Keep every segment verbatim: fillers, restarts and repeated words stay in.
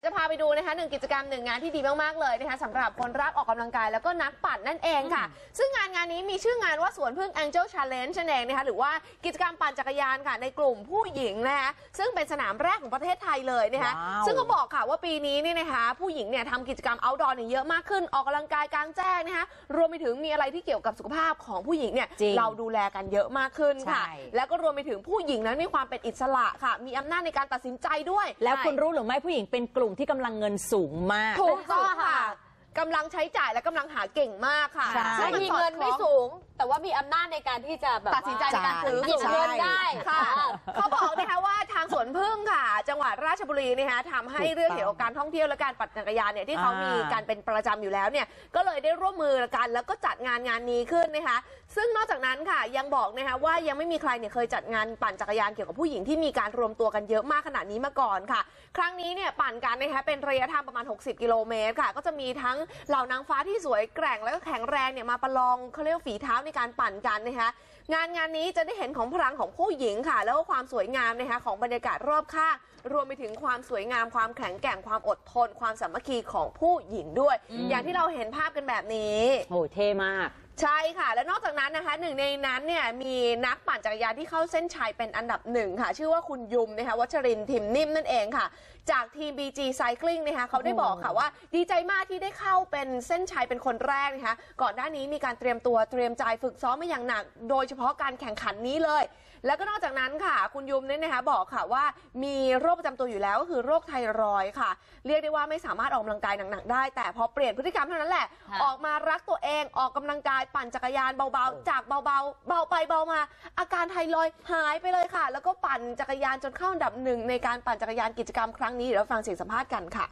จะพาไปดูนะคะหนึ่งกิจกรรมหนึ่งงานที่ดีมากๆเลยนะคะสำหรับคนรักออกกำลังกายแล้วก็นักปั่นนั่นเองค่ะซึ่งงานงานนี้มีชื่องานว่าสวนพึ่ง Angel Challenge นั่นเองนะคะหรือว่ากิจกรรมปั่นจักรยานค่ะในกลุ่มผู้หญิงนะคะซึ่งเป็นสนามแรกของประเทศไทยเลยนะคะ wow. ซึ่งเขาบอกค่ะว่าปีนี้นี่นะคะผู้หญิงเนี่ยทำกิจกรรม outdoor เนี่ยเยอะมากขึ้นออกกำลังกายกลางแจ้งนะคะรวมไปถึงมีอะไรที่เกี่ยวกับสุขภาพของผู้หญิงเนี่ยเราดูแลกันเยอะมากขึ้นค่ะแล้วก็รวมไปถึงผู้หญิงนั้นมีความเป็นอิสระค่ะมีอำนาจในการตัดสินใจด้วยแล้วคุณรู้หรือไม่ผู้หญิงเป็นกลุ่มที่กำลังเงินสูงมากถูกต้องค่ะกำลังใช้จ่ายและกำลังหาเก่งมากค่ะซึ่งมีเงินไม่สูงแต่ว่ามีอำนาจในการที่จะแบบตัดสินใจในการซื้อหยิบเงินได้ค่ะเขาบอกนะคะว่าทางสวนพึ่งค่ะจังหวัดราชบุรีนะคะทำให้เรื่องเกี่ยวกับการท่องเที่ยวและการปั่นจักรยานเนี่ยที่เขามีการเป็นประจำอยู่แล้วเนี่ยก็เลยได้ร่วมมือกันแล้วก็จัดงานงานนี้ขึ้นนะคะซึ่งนอกจากนั้นค่ะยังบอกนะคะว่ายังไม่มีใครเนี่ยเคยจัดงานปั่นจักรยานเกี่ยวกับผู้หญิงที่มีการรวมตัวกันเยอะมากขนาดนี้มาก่อนค่ะครั้งนี้เนี่ยปั่นกันนะคะเป็นระยะทางประมาณหกสิบกิโลเมตรค่ะก็จะมีทั้งเหล่านางฟ้าที่สวยแกร่งและก็แข็งแรงเนี่ยมาประลองเขาเรียกฝีเท้าในการปั่นกันนะคะงานงานนี้จะได้เห็นของพลังของผู้หญิงค่ะแล้วก็ความสวยงามนะคะของบรรยากาศรอบข้างรวมไปถึงความสวยงามความแข็งแกร่งความอดทนความสามัคคีของผู้หญิงด้วย อ, อย่างที่เราเห็นภาพกันแบบนี้โอ้เท่มากใช่ค่ะและนอกจากนั้นนะคะหนึ่งในนั้นเนี่ยมีนักปั่นจักรยานที่เข้าเส้นชัยเป็นอันดับหนึ่งค่ะชื่อว่าคุณยุมนะคะวัชรินทร์ทิมนิ่มนั่นเองค่ะจากทีม บี จี Cycling นะคะเขาได้บอกค่ะว่าดีใจมากที่ได้เข้าเป็นเส้นชัยเป็นคนแรกนะคะก่อนหน้านี้มีการเตรียมตัวเตรียมใจฝึกซ้อมมาอย่างหนักโดยเฉพาะการแข่งขันนี้เลยแล้วก็นอกจากนั้นค่ะคุณยุมเนี่ยนะคะบอกค่ะว่ามีโรคประจำตัวอยู่แล้วก็คือโรคไทรอยด์ค่ะเรียกได้ว่าไม่สามารถออกกำลังกายหนักๆได้แต่พอเปลี่ยนพฤติกรรมเท่านั้นแหละออกมารักตัวเองออกกำลังกายปั่นจักรยานเบาๆจากเบาๆเบาไปเบามาอาการไทรอยด์หายไปเลยค่ะแล้วก็ปั่นจักรยานจนเข้าอันดับหนึ่งในการปั่นจักรยานกิจกรรมครั้งนี้เดี๋ยวฟังเสียงสัมภาษณ์กันค่ะ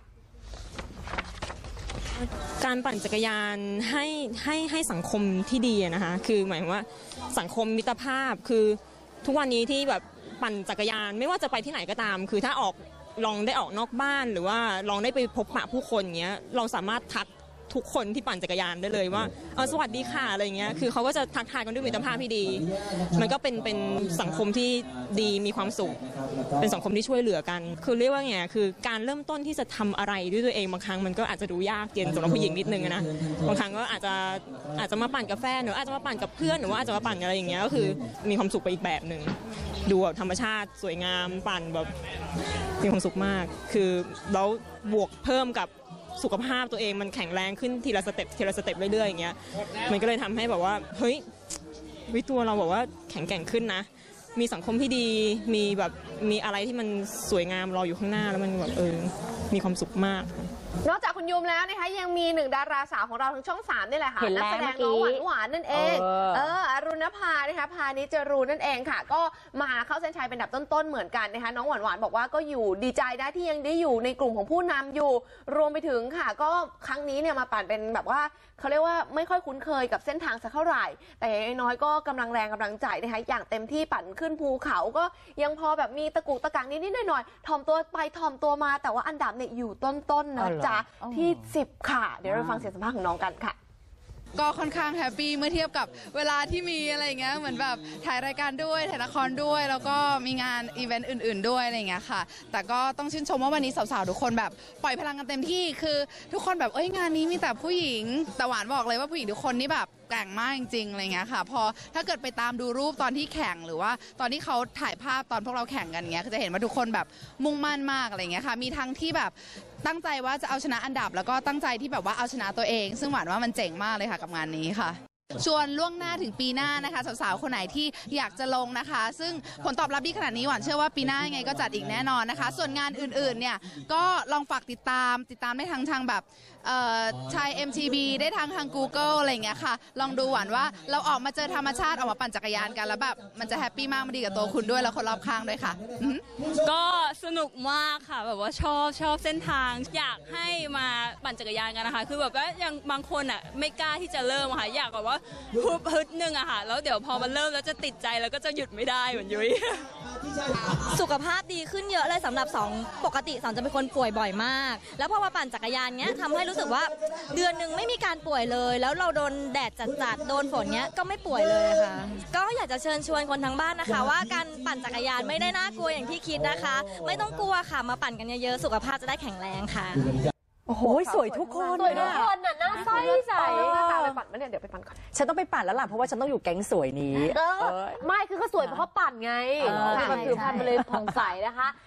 การปั่นจักรยานให้ให้ให้สังคมที่ดีนะคะคือหมายว่าสังคมมิตรภาพคือทุกวันนี้ที่แบบปั่นจักรยานไม่ว่าจะไปที่ไหนก็ตามคือถ้าออกลองได้ออกนอกบ้านหรือว่าลองได้ไปพบปะผู้คนเงี้ยเราสามารถทักทุกคนที่ปั่นจักรยานได้เลยว่าเออสวัสดีค่ะอะไรเงี้ยคือเขาก็จะทักทายกันด้วยมิตรภาพที่ดีมันก็เป็นเป็นสังคมที่ดีมีความสุขเป็นสังคมที่ช่วยเหลือกันคือเรียกว่าไงคือการเริ่มต้นที่จะทำอะไรด้วยตัวเองบางครั้งมันก็อาจจะดูยากเย็นสำหรับผู้หญิงนิดนึงนะบางครั้งก็อาจจะอาจจะมาปั่นกับแฟนหรืออาจจะมาปั่นกับเพื่อนหรือว่าอาจจะมาปั่นอะไรอย่างเงี้ยก็คือมีความสุขไปอีกแบบหนึ่งดูแบบธรรมชาติสวยงามปั่นแบบมีความสุขมากคือแล้วบวกเพิ่มกับสุขภาพตัวเองมันแข็งแรงขึ้นทีละสเต็ปทีละสเต็ปเรื่อยๆอย่างเงี้ยมันก็เลยทำให้แบบว่าเฮ้ยวิตัวเราแบบว่าแข็งแกร่งขึ้นนะมีสังคมที่ดีมีแบบมีอะไรที่มันสวยงามรออยู่ข้างหน้าแล้วมันแบบเออมีความสุขมากนอกจากคุณยุมแล้วนะคะยังมีหนึ่งดาราสาวของเราทั้งช่องสามนี่แหละค่ะนักแสดงน้องหวานหวานนั่นเองเอออรุณภานะคะพานิจรูนั่นเองค่ะก็มาเข้าเส้นชัยเป็นอันดับต้นๆเหมือนกันนะคะน้องหวานหวานบอกว่าก็อยู่ดีใจได้ที่ยังได้อยู่ในกลุ่มของผู้นำอยู่รวมไปถึงค่ะก็ครั้งนี้เนี่ยมาปั่นเป็นแบบว่าเขาเรียกว่าไม่ค่อยคุ้นเคยกับเส้นทางสักเท่าไหร่แต่น้อยก็กำลังแรงกำลังใจนะคะอย่างเต็มที่ปั่นขึ้นภูเขาก็ยังพอแบบมีตะกุกตะกังนิดๆหน่อยๆถ่อมตัวไปถ่อมตัวมาแต่ว่าอันดับเนี่ยอยู่ต้นๆนะจ๊ะที่สิบค่ะเดี๋ยวเราฟังเสียงสัมภาษณ์ของน้องกันค่ะก็ค่อนข้างแฮปปี้เมื่อเทียบกับเวลาที่มีอะไรอย่างเงี้ยเหมือนแบบถ่ายรายการด้วยถ่ายละครด้วยแล้วก็มีงานอีเวนต์อื่นๆด้วยอะไรอย่างเงี้ยค่ะแต่ก็ต้องชื่นชมว่าวันนี้สาวๆทุกคนแบบปล่อยพลังกันเต็มที่คือทุกคนแบบเอ้ยงานนี้มีแต่ผู้หญิงแต่หวานบอกเลยว่าผู้หญิงทุกคนนี่แบบแกร่งมากจริงๆอะไรเงี้ยค่ะพอถ้าเกิดไปตามดูรูปตอนที่แข่งหรือว่าตอนที่เขาถ่ายภาพตอนพวกเราแข่งกันเงี้ยก็จะเห็นว่าทุกคนแบบมุ่งมั่นมากอะไรเงี้ยค่ะมีทั้งที่แบบตั้งใจว่าจะเอาชนะอันดับแล้วก็ตั้งใจที่แบบว่าเอาชนะตัวเองซึ่งหวานว่ามันเจ๋งมากเลยค่ะกับงานนี้ค่ะชวนล่วงหน้าถึงปีหน้านะคะสาวๆคนไหนที่อยากจะลงนะคะซึ่งผลตอบรับดีขนาดนี้หวานเชื่อว่าปีหน้ายังไงก็จัดอีกแน่นอนนะคะส่วนงานอื่นๆเนี่ยก็ลองฝากติดตามติดตามได้ทางทางแบบชาย เอ็ม ที บี ได้ทางทาง Google อะไรอย่างเงี้ยค่ะลองดูหวานว่าเราออกมาเจอธรรมชาติออกมาปั่นจักรยานกันแล้วแบบมันจะแฮปปี้มากมันดีกับตัวคุณด้วยแล้วคนรอบข้างด้วยค่ะก็สนุกมากค่ะแบบว่าชอบชอบเส้นทางอยากให้มาปั่นจักรยานกันนะคะคือแบบว่ายังบางคนอ่ะไม่กล้าที่จะเริ่มค่ะอยากแบบว่าฮึบฮึดนึงอะค่ะแล้วเดี๋ยวพอมันเริ่มแล้วจะติดใจแล้วก็จะหยุดไม่ได้เหมือนยุ้ยสุขภาพดีขึ้นเยอะเลยสำหรับสองปกติสองจะเป็นคนป่วยบ่อยมาก แล้วพอมาปั่นจักรยานเงี้ยทำให้รู้สึกว่าเดือนหนึ่งไม่มีการป่วยเลย แล้วเราโดนแดดจัดๆโดนฝนเงี้ยก็ไม่ป่วยเลยค่ะ ก็อยากจะเชิญชวนคนทั้งบ้านนะคะ ว่าการปั่นจักรยานไม่ได้น่ากลัวอย่างที่คิดนะคะ ไม่ต้องกลัวค่ะมาปั่นกันเยอะๆสุขภาพจะได้แข็งแรงค่ะโอ้โหสวยทุกคนสวยทุกคนน่ะหน้าใสใสหน้าตาไปปั่นไหมเนี่ยเดี๋ยวไปปั่นก่อนฉันต้องไปปั่นแล้วล่ะเพราะว่าฉันต้องอยู่แก๊งสวยนี้เออไม่คือก็สวยเพราะเขาปั่นไงเออแบบผิวพรรณมันเลยผ่องใสนะคะ